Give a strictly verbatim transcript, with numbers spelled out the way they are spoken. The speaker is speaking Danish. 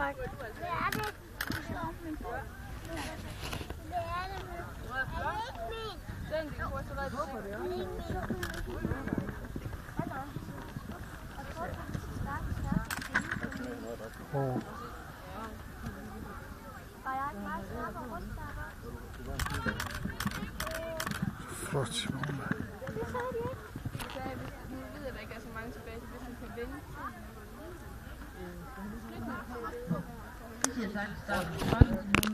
tak. Det er det. Det er det. Er det ikke min? Den, din kurs, så var det ikke. Er det ikke min? Åh. Flot, Simone. Det sagde de ikke. Det sagde jeg, nu ved jeg, at der ikke er så mange tilbage, så hvis man kan vinde. Det siger sagt, start.